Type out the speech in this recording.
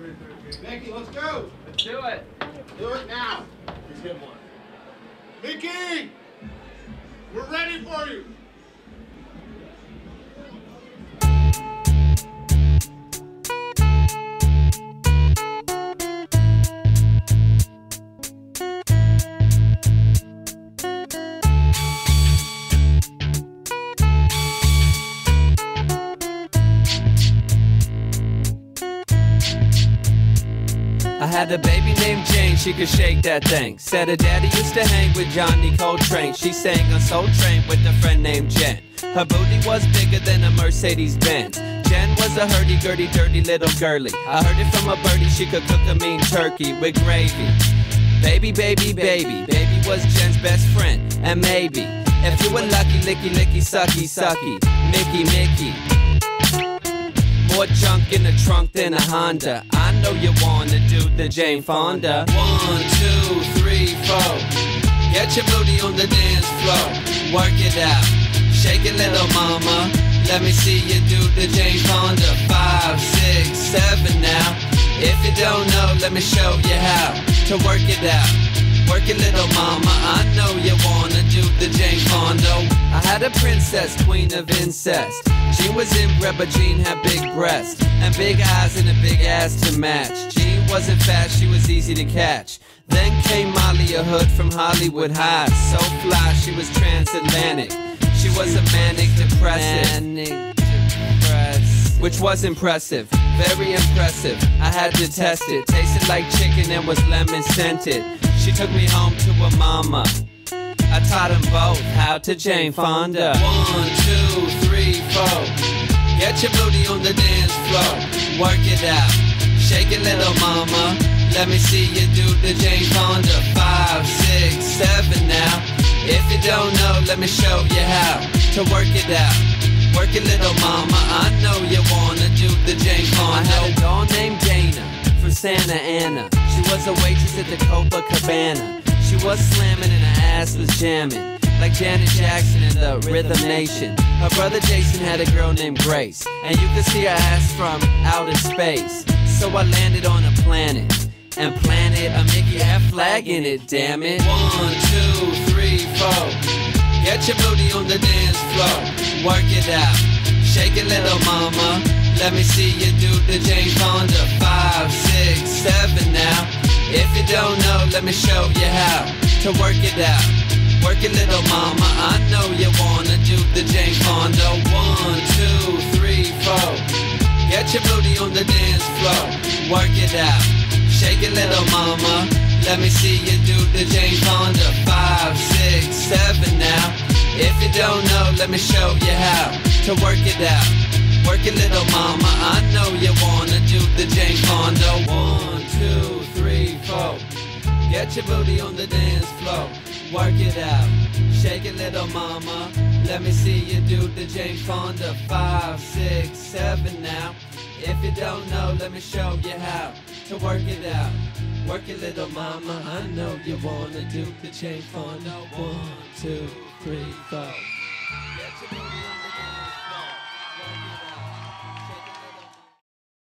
Mickey, let's go. Let's do it. Do it now. He's getting one. Mickey, we're ready for you. I had a baby named Jane, she could shake that thing. Said her daddy used to hang with Johnny Coltrane. She sang on Soul Train with a friend named Jen. Her booty was bigger than a Mercedes-Benz. Jen was a hurdy-gurdy, dirty little girly. I heard it from a birdie, she could cook a mean turkey with gravy. Baby, baby, baby, baby was Jen's best friend. And maybe, if you were lucky, licky, licky, sucky, sucky, Mickey, Mickey. More junk in the trunk than a Honda. I know you wanna do the Jane Fonda. 1, 2, 3, 4. Get your booty on the dance floor. Work it out. Shake it, little mama. Let me see you do the Jane Fonda. 5, 6, 7 now. If you don't know, let me show you how to work it out. Work it, little mama. I know you wanna do the Jane Fonda. I had a princess, queen of incest. Jean was inbred, but Jean had big breasts and big eyes and a big ass to match. Jean wasn't fast, she was easy to catch. Then came Molly, a hood from Hollywood High. So fly, she was transatlantic. She was a manic depressive, which was impressive, very impressive. I had to test it. Tasted like chicken and was lemon scented. She took me home to her mama. I taught them both how to Jane Fonda. 1, 2, 3, 4. Get your booty on the dance floor. Work it out. Shake it, little mama. Let me see you do the Jane Fonda. 5, 6, 7 now. If you don't know, let me show you how to work it out. Work it, little mama. I know you wanna do the Jane Fonda. I had a doll named Dana from Santa Ana. She was a waitress at the Copacabana. She was slamming and her ass was jamming, like Janet Jackson in the Rhythm Nation. Her brother Jason had a girl named Grace, and you could see her ass from outer space. So I landed on a planet, and planted a Mickey hat flag in it, damn it. 1, 2, 3, 4. Get your booty on the dance floor. Work it out. Shake it, little mama. Let me see you do the Jane Fonda. 5, 6, 7 now. If you don't know, let me show you how to work it out. Work it, little mama. I know you wanna do the Jane Fonda. 1, 2, 3, 4. Get your booty on the dance floor. Work it out. Shake it, little mama. Let me see you do the Jane Fonda. 5, 6, 7 now. If you don't know, let me show you how to work it out. Work it, little mama. I know you wanna do the Jane Fonda. 1, 2, 3, 4. Get your booty on the dance floor. Work it out. Shake it, little mama. Let me see you do the Jane Fonda. 5, 6, 7 now. If you don't know, let me show you how to work it out. Work it, little mama. I know you wanna do the Jane Fonda. 1, 2, 3, 4. Get your